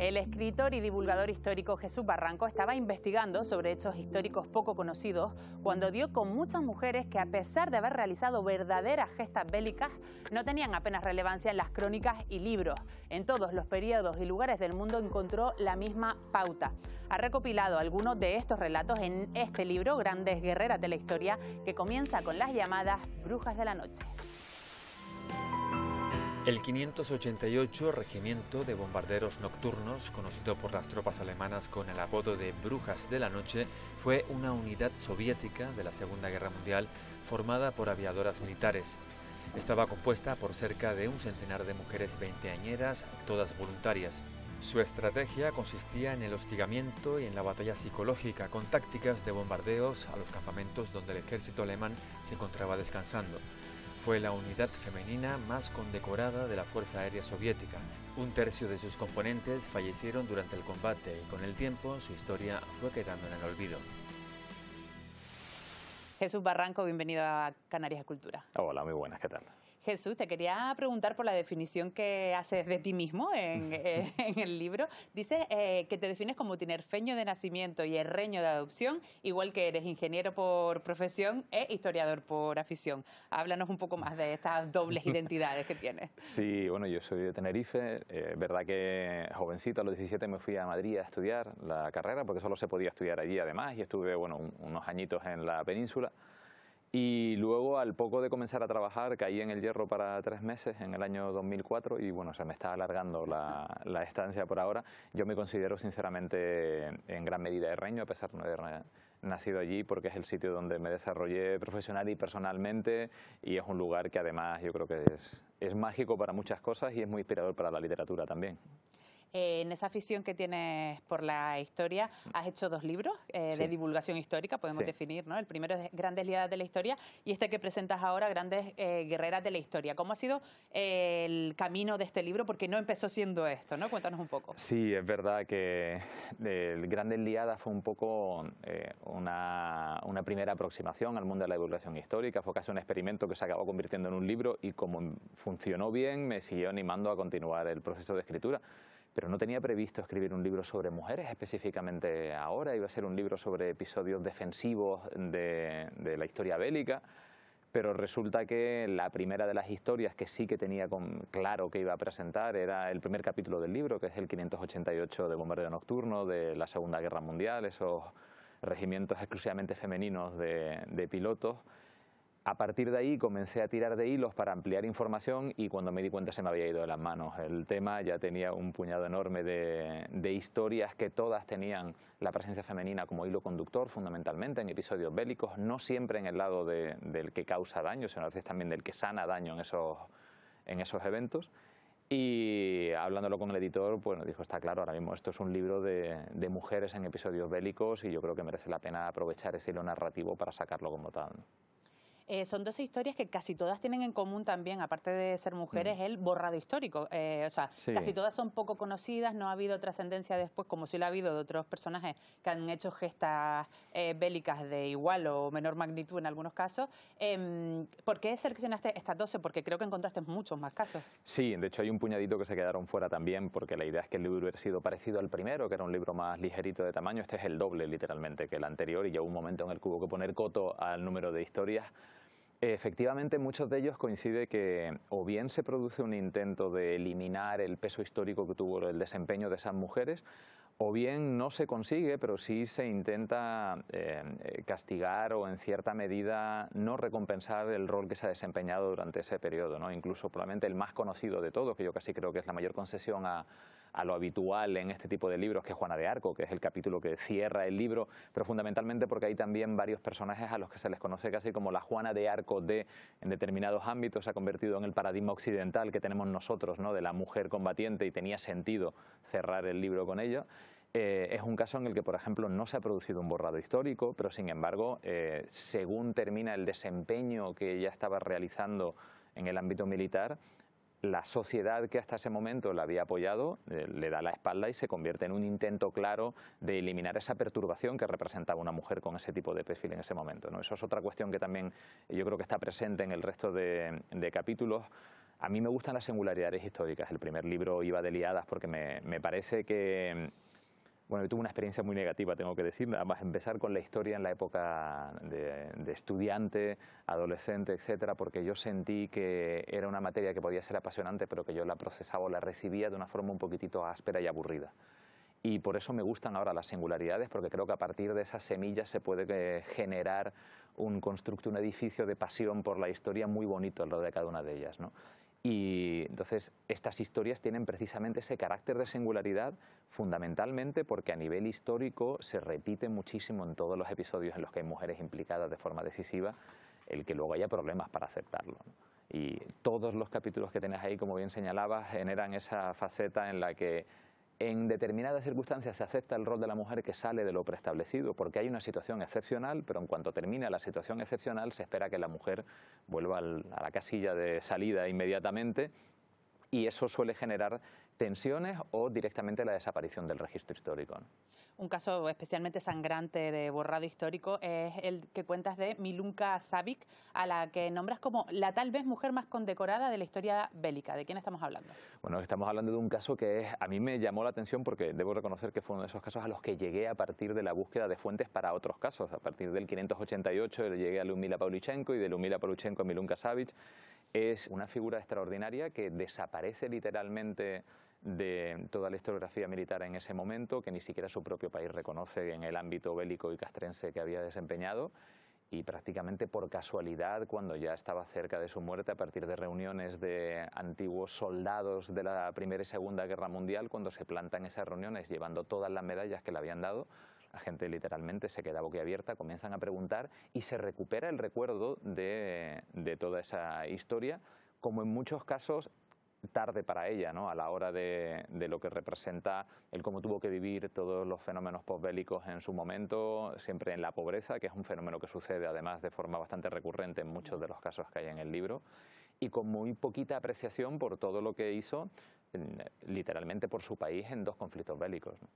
El escritor y divulgador histórico Jesús Barranco estaba investigando sobre hechos históricos poco conocidos cuando dio con muchas mujeres que, a pesar de haber realizado verdaderas gestas bélicas, no tenían apenas relevancia en las crónicas y libros. En todos los periodos y lugares del mundo encontró la misma pauta. Ha recopilado algunos de estos relatos en este libro, Grandes Guerreras de la Historia, que comienza con las llamadas Brujas de la Noche. El 588 Regimiento de Bombarderos Nocturnos, conocido por las tropas alemanas con el apodo de Brujas de la Noche, fue una unidad soviética de la Segunda Guerra Mundial formada por aviadoras militares. Estaba compuesta por cerca de un centenar de mujeres veinteañeras, todas voluntarias. Su estrategia consistía en el hostigamiento y en la batalla psicológica, con tácticas de bombardeos a los campamentos donde el ejército alemán se encontraba descansando. Fue la unidad femenina más condecorada de la Fuerza Aérea Soviética. Un tercio de sus componentes fallecieron durante el combate y con el tiempo su historia fue quedando en el olvido. Jesús Barranco, bienvenido a Canarias Cultura. Hola, muy buenas, ¿qué tal? Jesús, te quería preguntar por la definición que haces de ti mismo en el libro. Dices que te defines como tinerfeño de nacimiento y herreño de adopción, igual que eres ingeniero por profesión e historiador por afición. Háblanos un poco más de estas dobles identidades que tienes. Sí, bueno, yo soy de Tenerife. Verdad que jovencito, a los 17 me fui a Madrid a estudiar la carrera, porque solo se podía estudiar allí además, y estuve unos añitos en la península. Y luego, al poco de comenzar a trabajar, caí en el Hierro para 3 meses en el año 2004 y bueno, se me está alargando la estancia por ahora. Yo me considero sinceramente en gran medida herreño, a pesar de no haber nacido allí, porque es el sitio donde me desarrollé profesional y personalmente, y es un lugar que además yo creo que es mágico para muchas cosas y es muy inspirador para la literatura también. En esa afición que tienes por la historia, has hecho 2 libros de divulgación histórica, podemos definir, ¿no? El primero es Grandes Liadas de la Historia y este que presentas ahora, Grandes Guerreras de la Historia. ¿Cómo ha sido el camino de este libro? Porque no empezó siendo esto, ¿no? Cuéntanos un poco. Sí, es verdad que el Grandes Liadas fue un poco una primera aproximación al mundo de la divulgación histórica. Fue casi un experimento que se acabó convirtiendo en un libro y como funcionó bien, me siguió animando a continuar el proceso de escritura. Pero no tenía previsto escribir un libro sobre mujeres específicamente ahora, iba a ser un libro sobre episodios defensivos de la historia bélica, pero resulta que la primera de las historias que sí que tenía claro que iba a presentar era el primer capítulo del libro, que es el 588 de Bombardeo Nocturno de la Segunda Guerra Mundial, esos regimientos exclusivamente femeninos de pilotos. A partir de ahí comencé a tirar de hilos para ampliar información y cuando me di cuenta se me había ido de las manos. El tema ya tenía un puñado enorme de historias que todas tenían la presencia femenina como hilo conductor, fundamentalmente en episodios bélicos, no siempre en el lado del que causa daño, sino a veces también del que sana daño en esos eventos. Y hablándolo con el editor, bueno, dijo, está claro, ahora mismo esto es un libro de mujeres en episodios bélicos y yo creo que merece la pena aprovechar ese hilo narrativo para sacarlo como tal. Son 2 historias que casi todas tienen en común también, aparte de ser mujeres, el borrado histórico. O sea, casi todas son poco conocidas, no ha habido trascendencia después, como sí lo ha habido de otros personajes que han hecho gestas bélicas de igual o menor magnitud en algunos casos. ¿Por qué seleccionaste estas 12? Porque creo que encontraste muchos más casos. Sí, de hecho hay un puñadito que se quedaron fuera también, porque la idea es que el libro hubiera sido parecido al primero, que era un libro más ligerito de tamaño. Este es el doble, literalmente, que el anterior, y ya hubo un momento en el que hubo que poner coto al número de historias. Efectivamente, muchos de ellos coincide que o bien se produce un intento de eliminar el peso histórico que tuvo el desempeño de esas mujeres, o bien no se consigue, pero sí se intenta castigar o en cierta medida no recompensar el rol que se ha desempeñado durante ese periodo, ¿no? Incluso probablemente el más conocido de todos, que yo casi creo que es la mayor concesión a lo habitual en este tipo de libros, que es Juana de Arco, que es el capítulo que cierra el libro, pero fundamentalmente porque hay también varios personajes a los que se les conoce casi como la Juana de Arco en determinados ámbitos, se ha convertido en el paradigma occidental que tenemos nosotros, ¿no? De la mujer combatiente, y tenía sentido cerrar el libro con ello. Es un caso en el que, por ejemplo, no se ha producido un borrado histórico, pero sin embargo, según termina el desempeño que ella estaba realizando en el ámbito militar, la sociedad que hasta ese momento la había apoyado le da la espalda y se convierte en un intento claro de eliminar esa perturbación que representaba una mujer con ese tipo de perfil en ese momento, ¿no? Eso es otra cuestión que también yo creo que está presente en el resto de capítulos. A mí me gustan las singularidades históricas. El primer libro iba de liadas porque me parece que... Bueno, yo tuve una experiencia muy negativa, tengo que decir, además empezar con la historia en la época de estudiante, adolescente, etcétera, porque yo sentí que era una materia que podía ser apasionante, pero que yo la procesaba o la recibía de una forma un poquitito áspera y aburrida. Y por eso me gustan ahora las singularidades, porque creo que a partir de esas semillas se puede generar un constructo, un edificio de pasión por la historia muy bonito alrededor de cada una de ellas, ¿no? Y entonces estas historias tienen precisamente ese carácter de singularidad fundamentalmente porque a nivel histórico se repite muchísimo en todos los episodios en los que hay mujeres implicadas de forma decisiva el que luego haya problemas para aceptarlo, ¿no? Y todos los capítulos que tenés ahí, como bien señalabas, generan esa faceta en la que en determinadas circunstancias se acepta el rol de la mujer que sale de lo preestablecido porque hay una situación excepcional, pero en cuanto termina la situación excepcional se espera que la mujer vuelva a la casilla de salida inmediatamente y eso suele generar tensiones o directamente la desaparición del registro histórico, ¿no? Un caso especialmente sangrante de borrado histórico es el que cuentas de Milunka Savić, a la que nombras como la tal vez mujer más condecorada de la historia bélica. ¿De quién estamos hablando? Bueno, estamos hablando de un caso que a mí me llamó la atención porque debo reconocer que fue uno de esos casos a los que llegué a partir de la búsqueda de fuentes para otros casos. A partir del 588 llegué a Ludmila Pavlichenko y de Ludmila Pavlichenko a Milunka Savić. Es una figura extraordinaria que desaparece literalmente de toda la historiografía militar en ese momento, que ni siquiera su propio país reconoce en el ámbito bélico y castrense que había desempeñado, y prácticamente por casualidad, cuando ya estaba cerca de su muerte, a partir de reuniones de antiguos soldados de la Primera y Segunda Guerra Mundial, cuando se plantan esas reuniones llevando todas las medallas que le habían dado, la gente literalmente se queda boquiabierta, comienzan a preguntar y se recupera el recuerdo de toda esa historia, como en muchos casos tarde para ella, ¿no? A la hora de lo que representa el cómo tuvo que vivir todos los fenómenos posbélicos en su momento, siempre en la pobreza, que es un fenómeno que sucede además de forma bastante recurrente en muchos de los casos que hay en el libro, y con muy poquita apreciación por todo lo que hizo literalmente por su país en 2 conflictos bélicos, ¿no?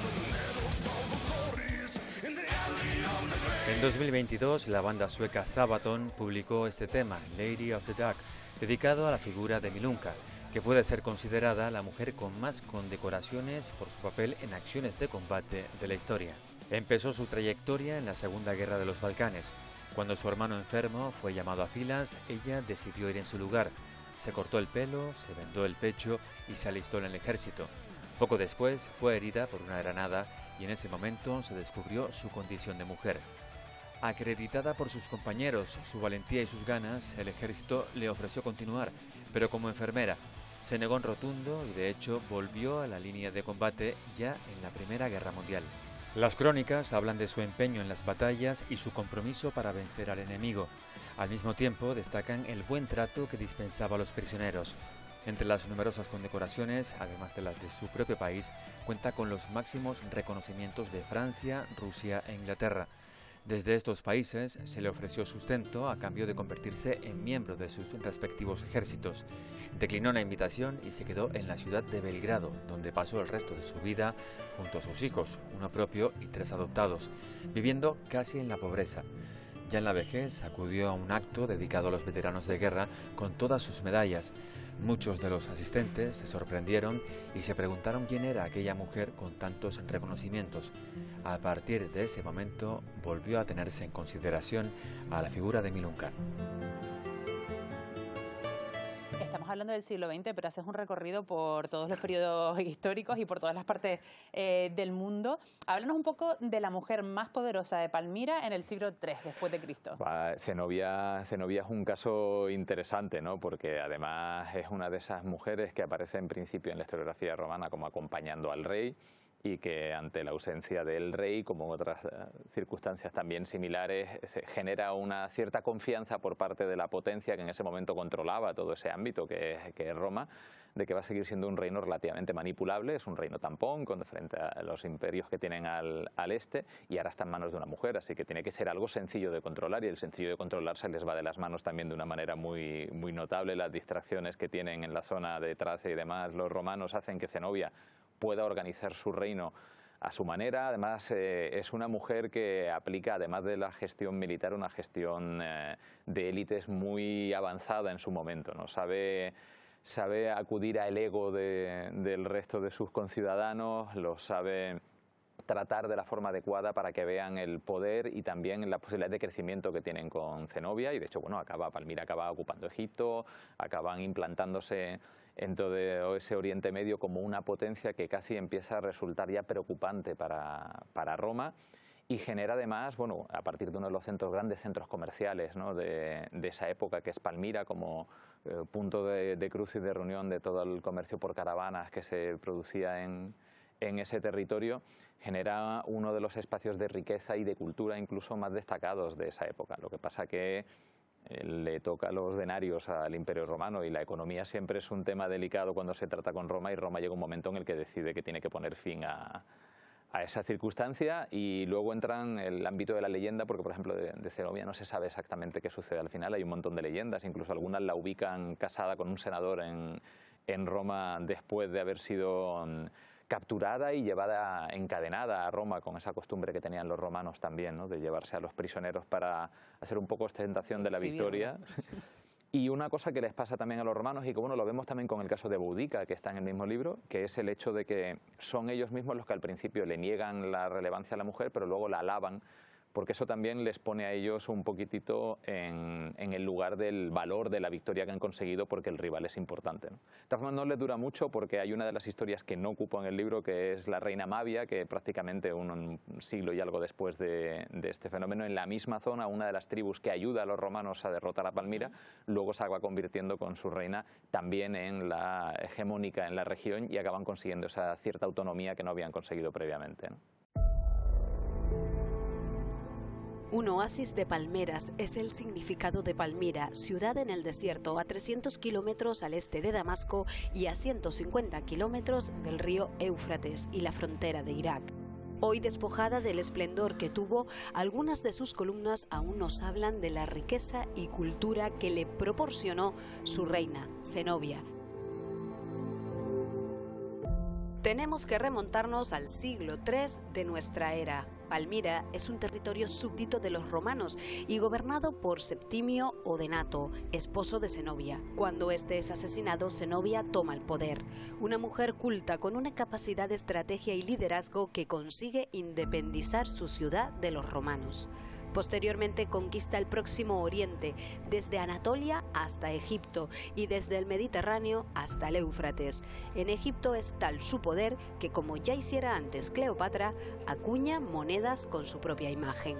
En 2022, la banda sueca Sabaton publicó este tema, Lady of the Duck, dedicado a la figura de Milunka, que puede ser considerada la mujer con más condecoraciones por su papel en acciones de combate de la historia. Empezó su trayectoria en la Segunda Guerra de los Balcanes. Cuando su hermano enfermo fue llamado a filas, ella decidió ir en su lugar. Se cortó el pelo, se vendó el pecho y se alistó en el ejército. Poco después fue herida por una granada y en ese momento se descubrió su condición de mujer. Acreditada por sus compañeros, su valentía y sus ganas, el ejército le ofreció continuar, pero como enfermera. Se negó en rotundo y de hecho volvió a la línea de combate ya en la Primera Guerra Mundial. Las crónicas hablan de su empeño en las batallas y su compromiso para vencer al enemigo. Al mismo tiempo destacan el buen trato que dispensaba a los prisioneros. Entre las numerosas condecoraciones, además de las de su propio país, cuenta con los máximos reconocimientos de Francia, Rusia e Inglaterra. Desde estos países se le ofreció sustento a cambio de convertirse en miembro de sus respectivos ejércitos. Declinó la invitación y se quedó en la ciudad de Belgrado, donde pasó el resto de su vida junto a sus hijos, uno propio y 3 adoptados, viviendo casi en la pobreza. Ya en la vejez acudió a un acto dedicado a los veteranos de guerra con todas sus medallas. Muchos de los asistentes se sorprendieron y se preguntaron quién era aquella mujer con tantos reconocimientos. A partir de ese momento volvió a tenerse en consideración a la figura de Milunka. Estamos hablando del siglo XX, pero haces un recorrido por todos los periodos históricos y por todas las partes del mundo. Háblanos un poco de la mujer más poderosa de Palmira en el siglo III después de Cristo. Zenobia es un caso interesante, ¿no? Porque además es una de esas mujeres que aparece en principio en la historiografía romana como acompañando al rey, y que ante la ausencia del rey, como en otras circunstancias también similares, se genera una cierta confianza por parte de la potencia que en ese momento controlaba todo ese ámbito que es Roma, de que va a seguir siendo un reino relativamente manipulable, es un reino tampón frente a los imperios que tienen al este, y ahora está en manos de una mujer, así que tiene que ser algo sencillo de controlar, y el sencillo de controlar se les va de las manos también de una manera muy, muy notable. Las distracciones que tienen en la zona de Tracia y demás los romanos hacen que Zenobia pueda organizar su reino a su manera. Además, es una mujer que aplica, además de la gestión militar, una gestión de élites muy avanzada en su momento, ¿no? Sabe acudir al ego del resto de sus conciudadanos, lo sabe tratar de la forma adecuada para que vean el poder y también la posibilidad de crecimiento que tienen con Zenobia. Y de hecho, bueno, Palmira acaba ocupando Egipto, acaban implantándose en todo ese Oriente Medio como una potencia que casi empieza a resultar ya preocupante para Roma, y genera además, bueno, a partir de uno de los grandes centros comerciales, ¿no?, de esa época, que es Palmira, como punto de cruce y de reunión de todo el comercio por caravanas que se producía en ese territorio, genera uno de los espacios de riqueza y de cultura incluso más destacados de esa época. Lo que pasa que le toca los denarios al Imperio Romano, y la economía siempre es un tema delicado cuando se trata con Roma, y Roma llega un momento en el que decide que tiene que poner fin a esa circunstancia. Y luego entran el ámbito de la leyenda, porque por ejemplo de Zenobia no se sabe exactamente qué sucede al final. Hay un montón de leyendas, incluso algunas la ubican casada con un senador en Roma después de haber sido capturada y llevada encadenada a Roma, con esa costumbre que tenían los romanos también, ¿no?, de llevarse a los prisioneros para hacer un poco ostentación de la victoria. Y una cosa que les pasa también a los romanos, y que bueno, lo vemos también con el caso de Boudica, que está en el mismo libro, que es el hecho de que son ellos mismos los que al principio le niegan la relevancia a la mujer, pero luego la alaban, porque eso también les pone a ellos un poquitito en el lugar del valor de la victoria que han conseguido, porque el rival es importante, ¿no? De todas formas, no les dura mucho, porque hay una de las historias que no ocupo en el libro, que es la reina Mavia, que prácticamente un siglo y algo después de este fenómeno, en la misma zona, una de las tribus que ayuda a los romanos a derrotar a Palmira, luego se acaba convirtiendo con su reina también en la hegemónica en la región, y acaban consiguiendo esa cierta autonomía que no habían conseguido previamente, ¿no? Un oasis de palmeras es el significado de Palmira, ciudad en el desierto a 300 kilómetros al este de Damasco y a 150 kilómetros del río Éufrates y la frontera de Irak. Hoy despojada del esplendor que tuvo, algunas de sus columnas aún nos hablan de la riqueza y cultura que le proporcionó su reina, Zenobia. Tenemos que remontarnos al siglo III de nuestra era. Palmira es un territorio súbdito de los romanos y gobernado por Septimio Odenato, esposo de Zenobia. Cuando este es asesinado, Zenobia toma el poder. Una mujer culta con una capacidad de estrategia y liderazgo que consigue independizar su ciudad de los romanos. Posteriormente conquista el Próximo Oriente, desde Anatolia hasta Egipto y desde el Mediterráneo hasta el Éufrates. En Egipto es tal su poder que, como ya hiciera antes Cleopatra, acuña monedas con su propia imagen.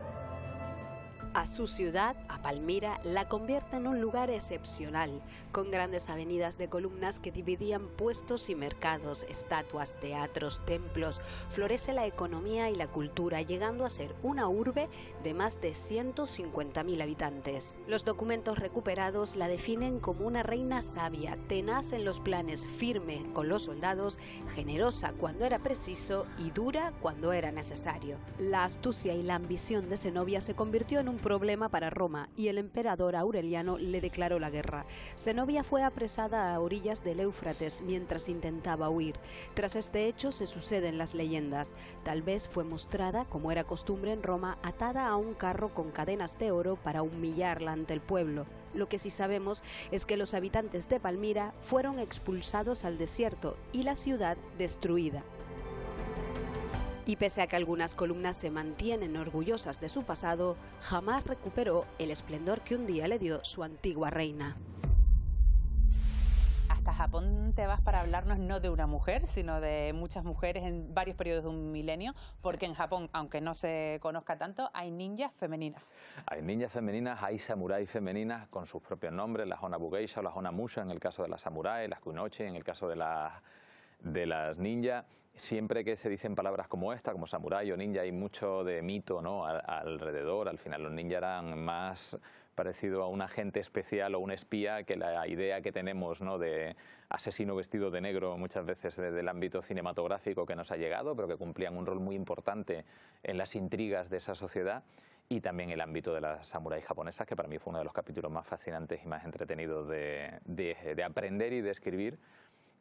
A su ciudad, a Palmira, la convierte en un lugar excepcional, con grandes avenidas de columnas que dividían puestos y mercados, estatuas, teatros, templos. Florece la economía y la cultura, llegando a ser una urbe de más de 150.000 habitantes. Los documentos recuperados la definen como una reina sabia, tenaz en los planes, firme con los soldados, generosa cuando era preciso y dura cuando era necesario. La astucia y la ambición de Zenobia se convirtió en un problema para Roma, y el emperador Aureliano le declaró la guerra. Zenobia fue apresada a orillas del Éufrates mientras intentaba huir. Tras este hecho se suceden las leyendas. Tal vez fue mostrada, como era costumbre en Roma, atada a un carro con cadenas de oro para humillarla ante el pueblo. Lo que sí sabemos es que los habitantes de Palmira fueron expulsados al desierto y la ciudad destruida. Y pese a que algunas columnas se mantienen orgullosas de su pasado, jamás recuperó el esplendor que un día le dio su antigua reina. Hasta Japón te vas para hablarnos no de una mujer, sino de muchas mujeres en varios periodos de un milenio, porque en Japón, aunque no se conozca tanto, hay ninjas femeninas. Hay ninjas femeninas, hay samuráis femeninas con sus propios nombres, las Onabugeisha o las Onamusha en el caso de las samuráis, las Kunoichi en el caso de las ninjas. Siempre que se dicen palabras como esta, como samurái o ninja, hay mucho de mito, ¿no?, alrededor. Al final los ninjas eran más parecido a un agente especial o un espía que la idea que tenemos, ¿no?, de asesino vestido de negro muchas veces del ámbito cinematográfico que nos ha llegado, pero que cumplían un rol muy importante en las intrigas de esa sociedad. Y también el ámbito de las samuráis japonesas, que para mí fue uno de los capítulos más fascinantes y más entretenidos de aprender y de escribir,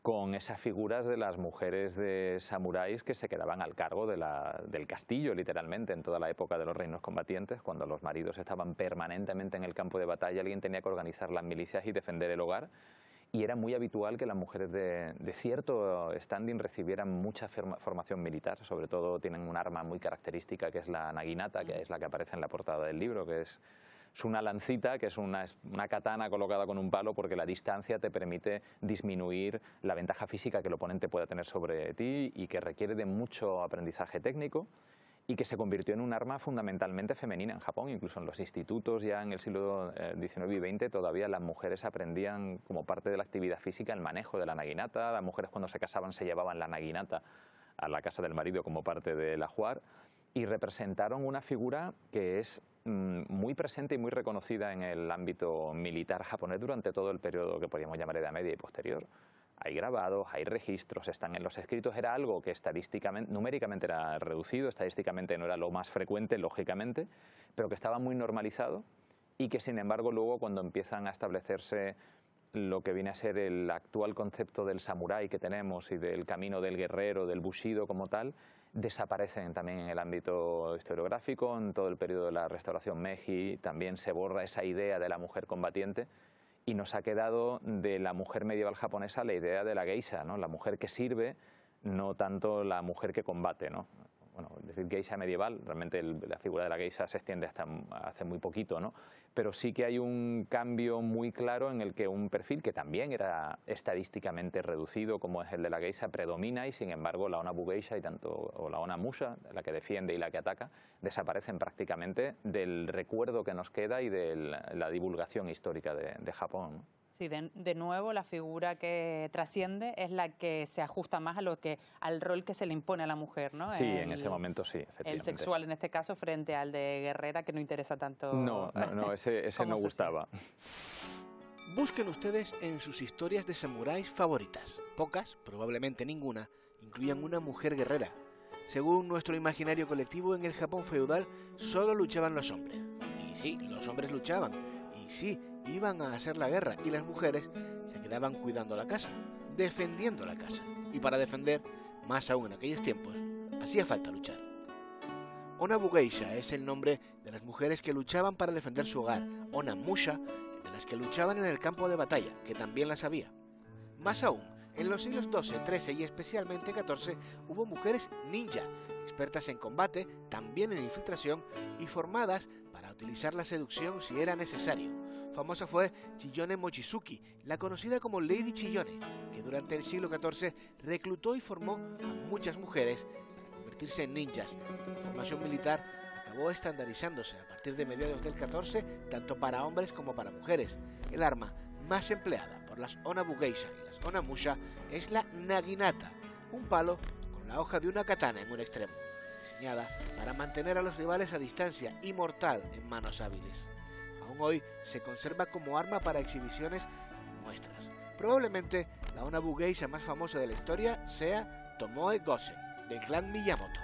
con esas figuras de las mujeres de samuráis que se quedaban al cargo del castillo, literalmente, en toda la época de los reinos combatientes, cuando los maridos estaban permanentemente en el campo de batalla, alguien tenía que organizar las milicias y defender el hogar, y era muy habitual que las mujeres de cierto standing recibieran mucha formación militar. Sobre todo tienen un arma muy característica, que es la naginata, que es la que aparece en la portada del libro, que es una lancita, que es una katana colocada con un palo, porque la distancia te permite disminuir la ventaja física que el oponente pueda tener sobre ti y que requiere de mucho aprendizaje técnico, y que se convirtió en un arma fundamentalmente femenina en Japón. Incluso en los institutos ya en el siglo XIX y XX todavía las mujeres aprendían como parte de la actividad física el manejo de la naginata. Las mujeres cuando se casaban se llevaban la naginata a la casa del marido como parte del ajuar, y representaron una figura que es muy presente y muy reconocida en el ámbito militar japonés durante todo el periodo que podríamos llamar Edad Media y posterior. Hay grabados, hay registros, están en los escritos. Era algo que estadísticamente, numéricamente era reducido, estadísticamente no era lo más frecuente, lógicamente, pero que estaba muy normalizado, y que sin embargo luego cuando empiezan a establecerse lo que viene a ser el actual concepto del samurái que tenemos y del camino del guerrero, del bushido como tal, desaparecen también en el ámbito historiográfico. En todo el periodo de la restauración Meiji también se borra esa idea de la mujer combatiente, y nos ha quedado de la mujer medieval japonesa la idea de la geisha, ¿no? La mujer que sirve, no tanto la mujer que combate, ¿no? Bueno, decir geisha medieval, realmente la figura de la geisha se extiende hasta hace muy poquito, ¿no? Pero sí que hay un cambio muy claro en el que un perfil que también era estadísticamente reducido, como es el de la geisha, predomina, y sin embargo la onabu geisha o la onamusha, la que defiende y la que ataca, desaparecen prácticamente del recuerdo que nos queda y de la divulgación histórica de Japón, ¿no? Sí, de nuevo la figura que trasciende es la que se ajusta más al rol que se le impone a la mujer, ¿no? Sí, en ese momento sí, efectivamente. El sexual en este caso frente al de guerrera, que no interesa tanto. No, ese no gustaba. Busquen ustedes en sus historias de samuráis favoritas. Pocas, probablemente ninguna, incluían una mujer guerrera. Según nuestro imaginario colectivo, en el Japón feudal solo luchaban los hombres. Y sí, los hombres luchaban. Y sí, iban a hacer la guerra, y las mujeres se quedaban cuidando la casa, defendiendo la casa. Y para defender, más aún en aquellos tiempos, hacía falta luchar. Onabu geisha es el nombre de las mujeres que luchaban para defender su hogar. Onamusha, de las que luchaban en el campo de batalla, que también las había. Más aún, en los siglos XII, XIII y especialmente XIV hubo mujeres ninja, expertas en combate, también en infiltración y formadas para utilizar la seducción si era necesario. Famosa fue Chiyone Mochizuki, la conocida como Lady Chiyone, que durante el siglo XIV reclutó y formó a muchas mujeres para convertirse en ninjas. La formación militar acabó estandarizándose a partir de mediados del XIV, tanto para hombres como para mujeres. El arma más empleada por las onabu geisha y las onamusha es la naginata, un palo con la hoja de una katana en un extremo, diseñada para mantener a los rivales a distancia y mortal en manos hábiles. Aún hoy se conserva como arma para exhibiciones y muestras. Probablemente la onabu geisha más famosa de la historia sea Tomoe Gosen, del clan Miyamoto.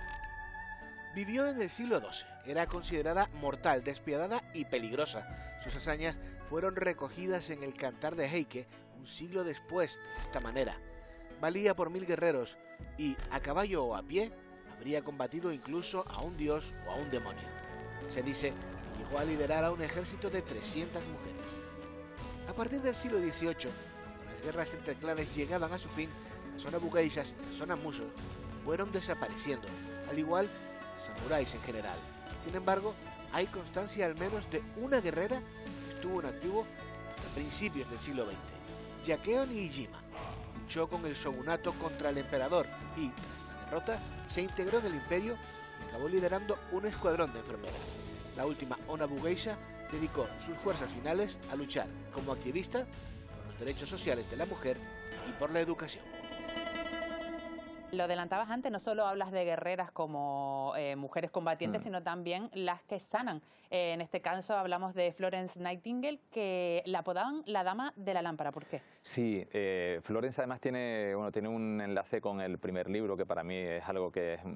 Vivió en el siglo XII, era considerada mortal, despiadada y peligrosa. Sus hazañas fueron recogidas en el Cantar de Heike un siglo después de esta manera. Valía por 1000 guerreros y, a caballo o a pie, habría combatido incluso a un dios o a un demonio. Se dice que llegó a liderar a un ejército de 300 mujeres. A partir del siglo XVIII, cuando las guerras entre clanes llegaban a su fin, las onabu geishas y las onamushas fueron desapareciendo, al igual que los samuráis en general. Sin embargo, hay constancia al menos de una guerrera que estuvo en activo hasta principios del siglo XX. Yakeo Niijima luchó con el shogunato contra el emperador y, tras la derrota, se integró en el imperio y acabó liderando un escuadrón de enfermeras. La última onabu geisha dedicó sus fuerzas finales a luchar como activista por los derechos sociales de la mujer y por la educación. Lo adelantabas antes, no solo hablas de guerreras como mujeres combatientes, sino también las que sanan. En este caso hablamos de Florence Nightingale, que la apodaban la Dama de la Lámpara. ¿Por qué? Sí, Florence además tiene un enlace con el primer libro, que para mí es algo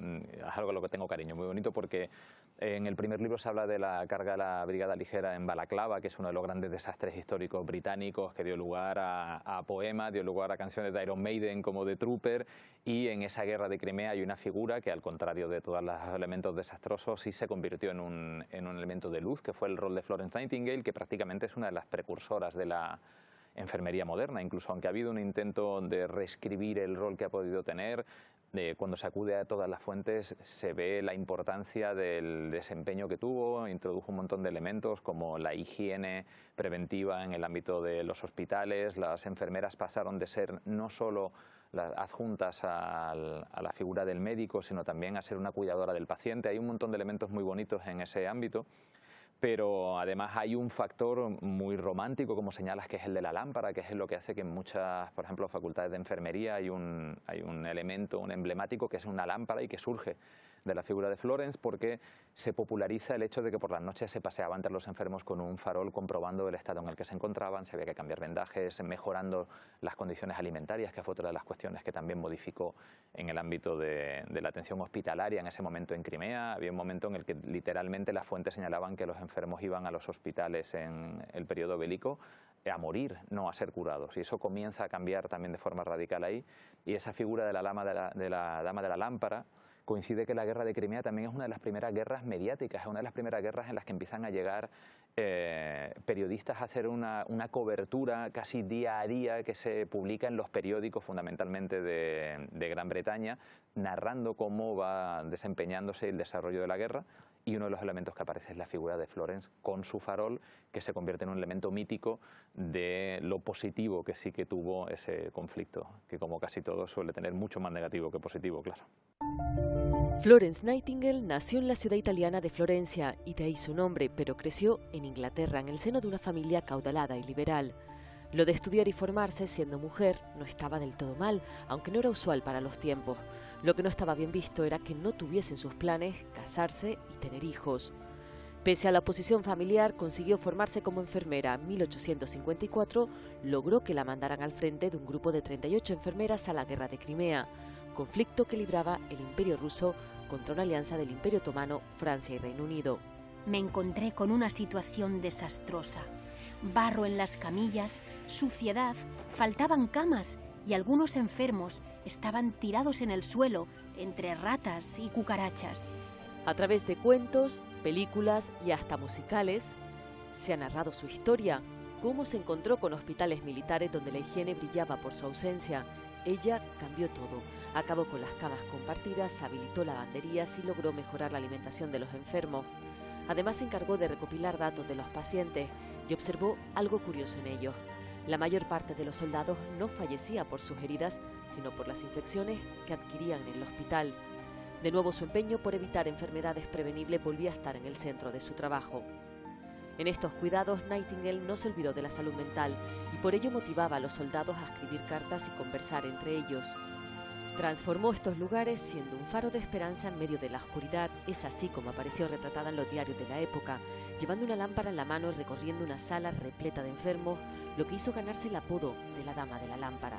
a lo que tengo cariño, muy bonito, porque en el primer libro se habla de la carga de la Brigada Ligera en Balaclava, que es uno de los grandes desastres históricos británicos, que dio lugar a poemas, dio lugar a canciones de Iron Maiden como The Trooper, y en esa guerra de Crimea hay una figura que, al contrario de todos los elementos desastrosos, sí se convirtió en un elemento de luz, que fue el rol de Florence Nightingale, que prácticamente es una de las precursoras de la enfermería moderna. Incluso aunque ha habido un intento de reescribir el rol que ha podido tener, cuando se acude a todas las fuentes se ve la importancia del desempeño que tuvo. Introdujo un montón de elementos como la higiene preventiva en el ámbito de los hospitales. Las enfermeras pasaron de ser no solo las adjuntas a la figura del médico, sino también a ser una cuidadora del paciente. Hay un montón de elementos muy bonitos en ese ámbito. Pero además hay un factor muy romántico, como señalas, que es el de la lámpara, que es lo que hace que en muchas, por ejemplo, facultades de enfermería hay un elemento, un emblemático, que es una lámpara y que surge de la figura de Florence, porque se populariza el hecho de que por las noches se paseaban entre los enfermos con un farol comprobando el estado en el que se encontraban, se había que cambiar vendajes, mejorando las condiciones alimentarias, que fue otra de las cuestiones que también modificó en el ámbito de la atención hospitalaria en ese momento en Crimea. Había un momento en el que literalmente las fuentes señalaban que los enfermos iban a los hospitales en el periodo bélico a morir, no a ser curados, y eso comienza a cambiar también de forma radical ahí. Y esa figura de la Dama de la Lámpara coincide que la guerra de Crimea también es una de las primeras guerras mediáticas, es una de las primeras guerras en las que empiezan a llegar periodistas a hacer una cobertura casi día a día que se publica en los periódicos fundamentalmente de Gran Bretaña, narrando cómo va desempeñándose el desarrollo de la guerra. Y uno de los elementos que aparece es la figura de Florence con su farol, que se convierte en un elemento mítico de lo positivo que sí que tuvo ese conflicto, que como casi todo suele tener mucho más negativo que positivo, claro. Florence Nightingale nació en la ciudad italiana de Florencia y de ahí su nombre, pero creció en Inglaterra en el seno de una familia acaudalada y liberal. Lo de estudiar y formarse siendo mujer no estaba del todo mal, aunque no era usual para los tiempos. Lo que no estaba bien visto era que no tuviese en sus planes casarse y tener hijos. Pese a la oposición familiar, consiguió formarse como enfermera. En 1854 logró que la mandaran al frente de un grupo de 38 enfermeras a la guerra de Crimea, conflicto que libraba el Imperio ruso contra una alianza del Imperio otomano, Francia y Reino Unido. Me encontré con una situación desastrosa. Barro en las camillas, suciedad, faltaban camas y algunos enfermos estaban tirados en el suelo entre ratas y cucarachas. A través de cuentos, películas y hasta musicales, se ha narrado su historia, cómo se encontró con hospitales militares donde la higiene brillaba por su ausencia. Ella cambió todo, acabó con las camas compartidas, habilitó lavanderías y logró mejorar la alimentación de los enfermos. Además se encargó de recopilar datos de los pacientes y observó algo curioso en ellos. La mayor parte de los soldados no fallecía por sus heridas, sino por las infecciones que adquirían en el hospital. De nuevo su empeño por evitar enfermedades prevenibles volvía a estar en el centro de su trabajo. En estos cuidados, Nightingale no se olvidó de la salud mental y por ello motivaba a los soldados a escribir cartas y conversar entre ellos. Transformó estos lugares siendo un faro de esperanza en medio de la oscuridad. Es así como apareció retratada en los diarios de la época, llevando una lámpara en la mano y recorriendo una sala repleta de enfermos, lo que hizo ganarse el apodo de la Dama de la Lámpara.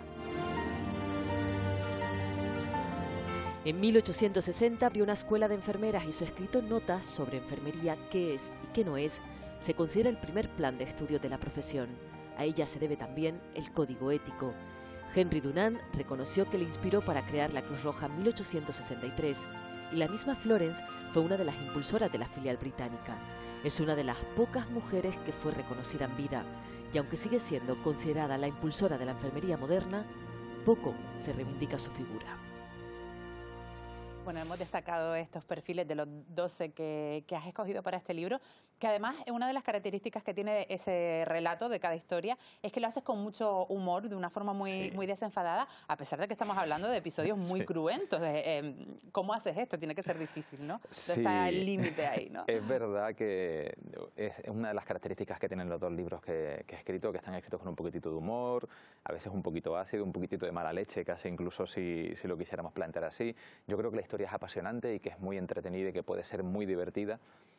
En 1860 abrió una escuela de enfermeras y su escrito notas sobre enfermería, qué es y qué no es, se considera el primer plan de estudio de la profesión. A ella se debe también el código ético. Henry Dunant reconoció que le inspiró para crear la Cruz Roja en 1863 y la misma Florence fue una de las impulsoras de la filial británica. Es una de las pocas mujeres que fue reconocida en vida y aunque sigue siendo considerada la impulsora de la enfermería moderna, poco se reivindica su figura. Bueno, hemos destacado estos perfiles de los 12 que has escogido para este libro, que además una de las características que tiene ese relato de cada historia es que lo haces con mucho humor, de una forma muy desenfadada, a pesar de que estamos hablando de episodios muy cruentos. ¿Cómo haces esto? Tiene que ser difícil, ¿no? Está el límite ahí, ¿no? Es verdad que es una de las características que tienen los dos libros que he escrito, que están escritos con un poquitito de humor, a veces un poquito ácido, un poquitito de mala leche, casi incluso si lo quisiéramos plantear así. Yo creo que la historia es apasionante y que es muy entretenida y que puede ser muy divertida.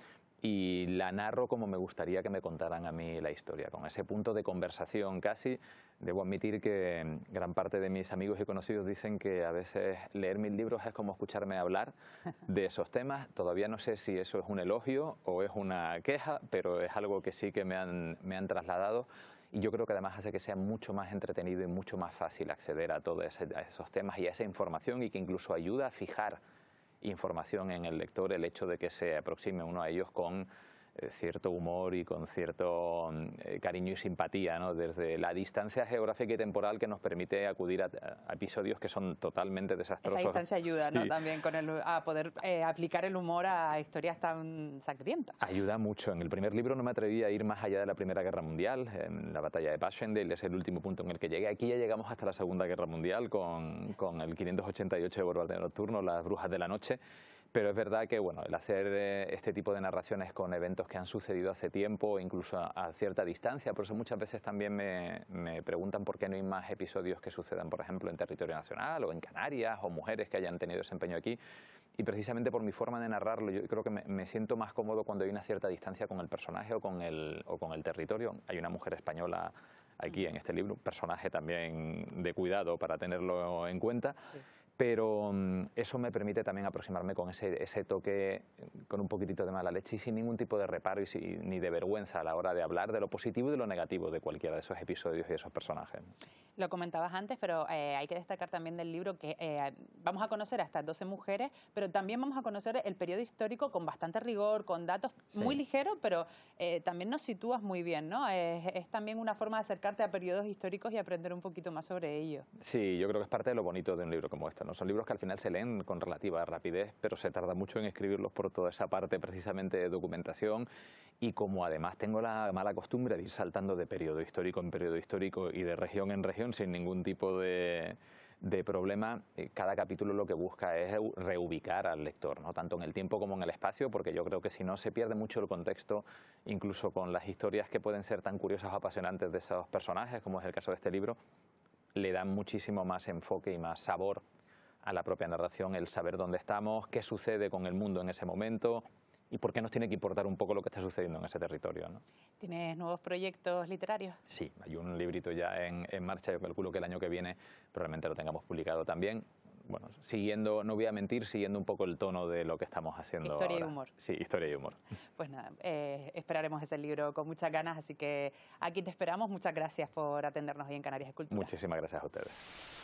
Y la narro como me gustaría que me contaran a mí la historia, con ese punto de conversación casi. Debo admitir que gran parte de mis amigos y conocidos dicen que a veces leer mis libros es como escucharme hablar de esos temas. Todavía no sé si eso es un elogio o es una queja, pero es algo que sí que me han trasladado. Y yo creo que además hace que sea mucho más entretenido y mucho más fácil acceder a todos esos temas y a esa información, y que incluso ayuda a fijar información en el lector el hecho de que se aproxime uno a ellos con cierto humor y con cierto cariño y simpatía, ¿no? Desde la distancia geográfica y temporal que nos permite acudir a episodios que son totalmente desastrosos. Esa distancia ayuda, ¿no? También a poder aplicar el humor a historias tan sangrientas. Ayuda mucho. En el primer libro no me atreví a ir más allá de la Primera Guerra Mundial. En la batalla de Passchendaele es el último punto en el que llegué. Aquí ya llegamos hasta la Segunda Guerra Mundial con el 588 de Bombardero Nocturno, Las Brujas de la Noche. Pero es verdad que bueno, el hacer este tipo de narraciones con eventos que han sucedido hace tiempo, incluso a cierta distancia, por eso muchas veces también me preguntan por qué no hay más episodios que sucedan, por ejemplo, en territorio nacional o en Canarias, o mujeres que hayan tenido desempeño aquí. Y precisamente por mi forma de narrarlo, yo creo que me siento más cómodo cuando hay una cierta distancia con el personaje o con el territorio. Hay una mujer española aquí en este libro, un personaje también de cuidado para tenerlo en cuenta. Sí. Pero eso me permite también aproximarme con ese toque, con un poquitito de mala leche y sin ningún tipo de reparo ni de vergüenza a la hora de hablar de lo positivo y de lo negativo de cualquiera de esos episodios y esos personajes. Lo comentabas antes, pero hay que destacar también del libro que vamos a conocer a estas 12 mujeres, pero también vamos a conocer el periodo histórico con bastante rigor, con datos muy ligeros, pero también nos sitúas muy bien, ¿no? Es también una forma de acercarte a periodos históricos y aprender un poquito más sobre ellos. Sí, yo creo que es parte de lo bonito de un libro como este, ¿no? Son libros que al final se leen con relativa rapidez, pero se tarda mucho en escribirlos por toda esa parte precisamente de documentación. Y como además tengo la mala costumbre de ir saltando de periodo histórico en periodo histórico y de región en región sin ningún tipo de problema, cada capítulo lo que busca es reubicar al lector, ¿no? Tanto en el tiempo como en el espacio, porque yo creo que si no se pierde mucho el contexto, incluso con las historias que pueden ser tan curiosas o apasionantes de esos personajes, como es el caso de este libro, le dan muchísimo más enfoque y más sabor a la propia narración, el saber dónde estamos, qué sucede con el mundo en ese momento y por qué nos tiene que importar un poco lo que está sucediendo en ese territorio, ¿no? ¿Tienes nuevos proyectos literarios? Sí, hay un librito ya en marcha, yo calculo que el año que viene probablemente lo tengamos publicado también. Bueno, siguiendo, no voy a mentir, siguiendo un poco el tono de lo que estamos haciendo Historia ahora. Y humor. Sí, historia y humor. Pues nada, esperaremos ese libro con muchas ganas, así que aquí te esperamos. Muchas gracias por atendernos hoy en Canarias Escultura. Muchísimas gracias a ustedes.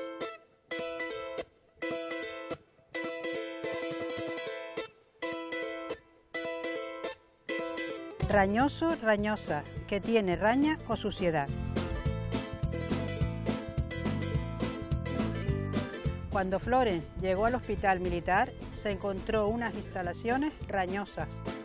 Rañoso, rañosa, que tiene raña o suciedad. Cuando Florence llegó al hospital militar, se encontró unas instalaciones rañosas.